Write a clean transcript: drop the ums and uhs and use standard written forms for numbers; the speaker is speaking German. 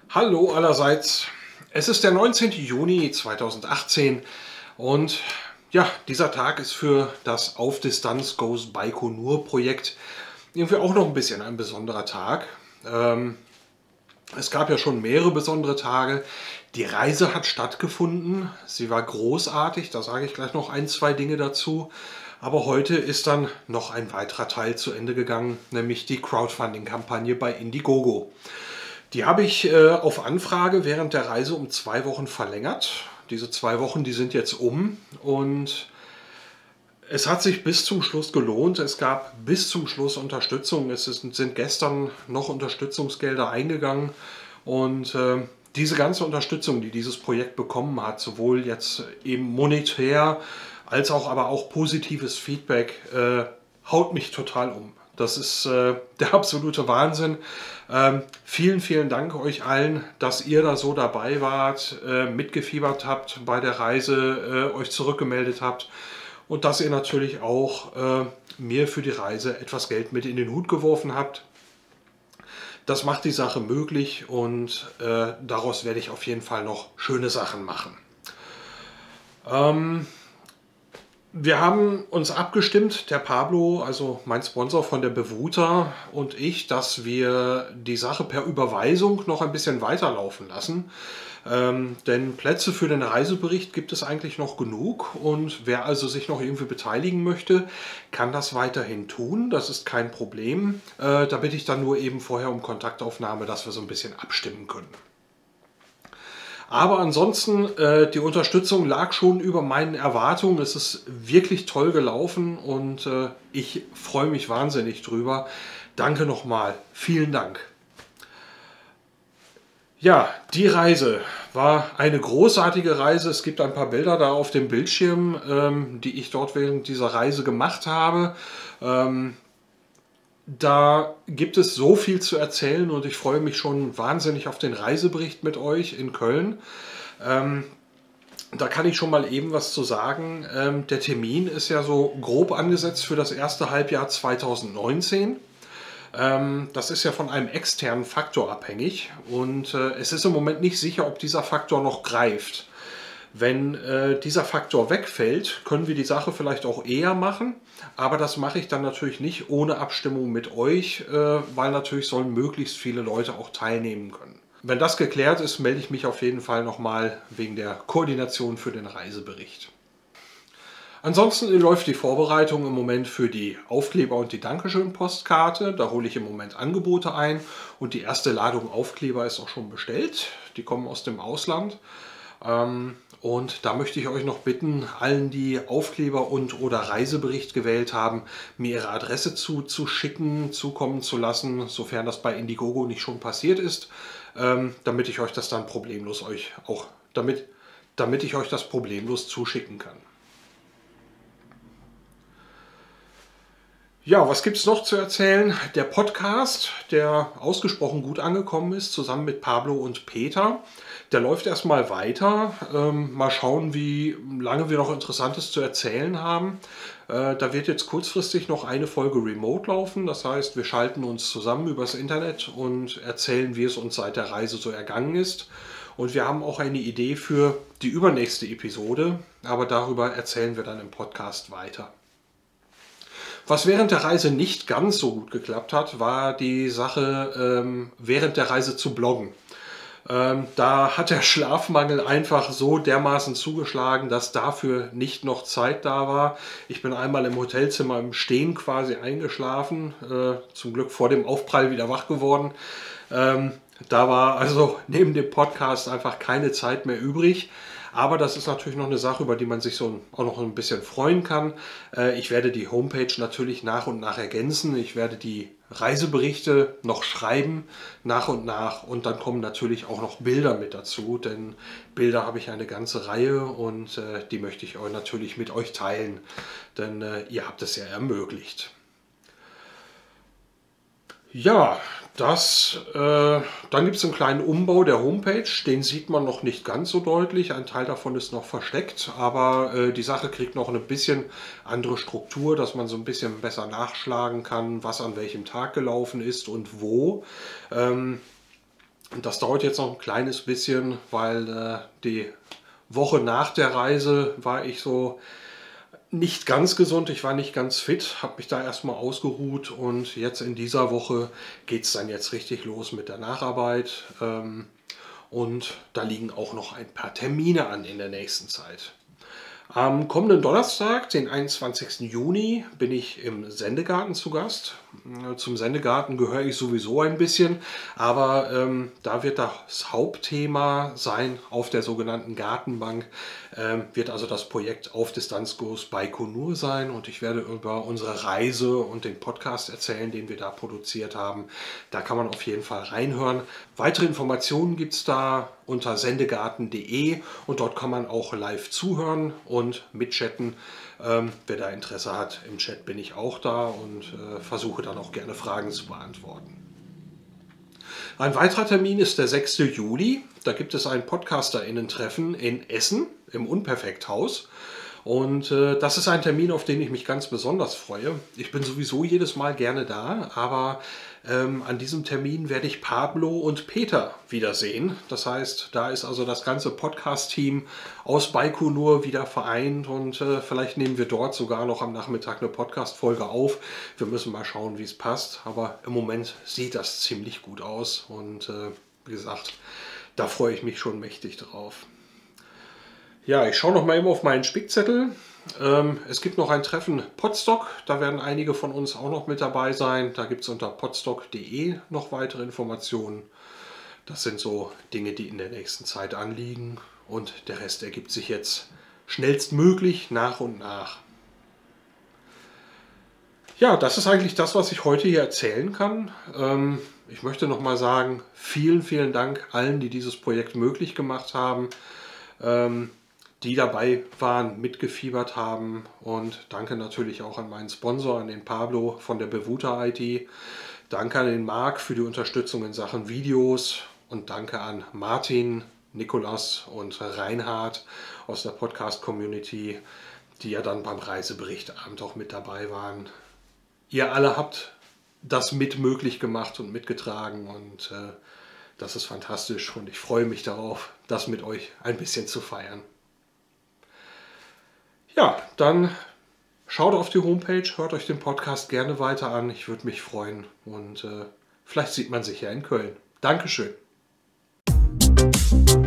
Hallo allerseits. Es ist der 19. Juni 2018 und ja, dieser Tag ist für das Auf Distanz Goes Baikonur Projekt irgendwie auch noch ein bisschen ein besonderer Tag. Es gab ja schon mehrere besondere Tage. Die Reise hat stattgefunden. Sie war großartig. Da sage ich gleich noch ein, zwei Dinge dazu. Aber heute ist dann noch ein weiterer Teil zu Ende gegangen, nämlich die Crowdfunding-Kampagne bei Indiegogo. Die habe ich auf Anfrage während der Reise um 2 Wochen verlängert. Diese 2 Wochen, die sind jetzt um und es hat sich bis zum Schluss gelohnt. Es gab bis zum Schluss Unterstützung. Sind gestern noch Unterstützungsgelder eingegangen und diese ganze Unterstützung, die dieses Projekt bekommen hat, sowohl jetzt eben monetär als auch aber auch positives Feedback, haut mich total um. Das ist der absolute Wahnsinn. Vielen, vielen Dank euch allen, dass ihr da so dabei wart, mitgefiebert habt bei der Reise, euch zurückgemeldet habt und dass ihr natürlich auch mir für die Reise etwas Geld mit in den Hut geworfen habt. Das macht die Sache möglich und daraus werde ich auf jeden Fall noch schöne Sachen machen. Wir haben uns abgestimmt, der Pablo, also mein Sponsor von der Bewuta und ich, dass wir die Sache per Überweisung noch ein bisschen weiterlaufen lassen. Denn Plätze für den Reisebericht gibt es eigentlich noch genug und wer also sich noch irgendwie beteiligen möchte, kann das weiterhin tun. Das ist kein Problem. Da bitte ich dann nur eben vorher um Kontaktaufnahme, dass wir so ein bisschen abstimmen können. Aber ansonsten, die Unterstützung lag schon über meinen Erwartungen. Es ist wirklich toll gelaufen und ich freue mich wahnsinnig drüber. Danke nochmal. Vielen Dank. Ja, die Reise war eine großartige Reise. Es gibt ein paar Bilder da auf dem Bildschirm, die ich dort während dieser Reise gemacht habe. Da gibt es so viel zu erzählen und ich freue mich schon wahnsinnig auf den Reisebericht mit euch in Köln. Da kann ich schon mal eben was zu sagen. Der Termin ist ja so grob angesetzt für das erste Halbjahr 2019. Das ist ja von einem externen Faktor abhängig und es ist im Moment nicht sicher, ob dieser Faktor noch greift. Wenn dieser Faktor wegfällt, können wir die Sache vielleicht auch eher machen, aber das mache ich dann natürlich nicht ohne Abstimmung mit euch, weil natürlich sollen möglichst viele Leute auch teilnehmen können. Wenn das geklärt ist, melde ich mich auf jeden Fall nochmal wegen der Koordination für den Reisebericht. Ansonsten läuft die Vorbereitung im Moment für die Aufkleber und die Dankeschön-Postkarte. Da hole ich im Moment Angebote ein und die erste Ladung Aufkleber ist auch schon bestellt. Die kommen aus dem Ausland. Und da möchte ich euch noch bitten, allen, die Aufkleber und oder Reisebericht gewählt haben, mir ihre Adresse zuzuschicken, zukommen zu lassen, sofern das bei Indiegogo nicht schon passiert ist, damit ich euch das dann problemlos damit ich euch das problemlos zuschicken kann. Ja, was gibt es noch zu erzählen? Der Podcast, der ausgesprochen gut angekommen ist, zusammen mit Pablo und Peter, der läuft erstmal weiter. Mal schauen, wie lange wir noch Interessantes zu erzählen haben. Da wird jetzt kurzfristig noch eine Folge remote laufen. Das heißt, wir schalten uns zusammen übers Internet und erzählen, wie es uns seit der Reise so ergangen ist. Und wir haben auch eine Idee für die übernächste Episode, aber darüber erzählen wir dann im Podcast weiter. Was während der Reise nicht ganz so gut geklappt hat, war die Sache, während der Reise zu bloggen. Da hat der Schlafmangel einfach so dermaßen zugeschlagen, dass dafür nicht noch Zeit da war. Ich bin einmal im Hotelzimmer im Stehen quasi eingeschlafen, zum Glück vor dem Aufprall wieder wach geworden. Da war also neben dem Podcast einfach keine Zeit mehr übrig. Aber das ist natürlich noch eine Sache, über die man sich so auch noch ein bisschen freuen kann. Ich werde die Homepage natürlich nach und nach ergänzen. Ich werde die Reiseberichte noch schreiben nach und dann kommen natürlich auch noch Bilder mit dazu, denn Bilder habe ich eine ganze Reihe und die möchte ich euch natürlich mit euch teilen, denn ihr habt es ja ermöglicht. Ja, dann gibt es einen kleinen Umbau der Homepage, den sieht man noch nicht ganz so deutlich, ein Teil davon ist noch versteckt, aber die Sache kriegt noch ein bisschen andere Struktur, dass man so ein bisschen besser nachschlagen kann, was an welchem Tag gelaufen ist und wo. Und das dauert jetzt noch ein kleines bisschen, weil die Woche nach der Reise war ich so nicht ganz gesund, ich war nicht ganz fit, habe mich da erstmal ausgeruht und jetzt in dieser Woche geht es dann jetzt richtig los mit der Nacharbeit. Und da liegen auch noch ein paar Termine an in der nächsten Zeit. Am kommenden Donnerstag, den 21. Juni, bin ich im Sendegarten zu Gast. Zum Sendegarten gehöre ich sowieso ein bisschen, aber da wird das Hauptthema sein auf der sogenannten Gartenbank, wird also das Projekt Auf Distanzkurs Baikonur sein und ich werde über unsere Reise und den Podcast erzählen, den wir da produziert haben. Da kann man auf jeden Fall reinhören. Weitere Informationen gibt es da unter sendegarten.de und dort kann man auch live zuhören und mitchatten. Wer da Interesse hat, im Chat bin ich auch da und versuche dann auch gerne Fragen zu beantworten. Ein weiterer Termin ist der 6. Juli. Da gibt es ein PodcasterInnen-Treffen in Essen im Unperfekthaus. Und das ist ein Termin, auf den ich mich ganz besonders freue. Ich bin sowieso jedes Mal gerne da, aber an diesem Termin werde ich Pablo und Peter wiedersehen. Das heißt, da ist also das ganze Podcast-Team aus Baikonur wieder vereint und vielleicht nehmen wir dort sogar noch am Nachmittag eine Podcast-Folge auf. Wir müssen mal schauen, wie es passt, aber im Moment sieht das ziemlich gut aus und wie gesagt, da freue ich mich schon mächtig drauf. Ja, ich schaue noch mal eben auf meinen Spickzettel. Es gibt noch ein Treffen Podstock, da werden einige von uns auch noch mit dabei sein. Da gibt es unter podstock.de noch weitere Informationen. Das sind so Dinge, die in der nächsten Zeit anliegen und der Rest ergibt sich jetzt schnellstmöglich nach und nach. Ja, das ist eigentlich das, was ich heute hier erzählen kann. Ich möchte noch mal sagen, vielen, vielen Dank allen, die dieses Projekt möglich gemacht haben. Die dabei waren, mitgefiebert haben und danke natürlich auch an meinen Sponsor, an den Pablo von der Bewuta IT. Danke an den Marc für die Unterstützung in Sachen Videos und danke an Martin, Nikolas und Reinhard aus der Podcast-Community, die ja dann beim Reiseberichtabend auch mit dabei waren. Ihr alle habt das mit möglich gemacht und mitgetragen und das ist fantastisch und ich freue mich darauf, das mit euch ein bisschen zu feiern. Ja, dann schaut auf die Homepage, hört euch den Podcast gerne weiter an. Ich würde mich freuen und vielleicht sieht man sich ja in Köln. Dankeschön.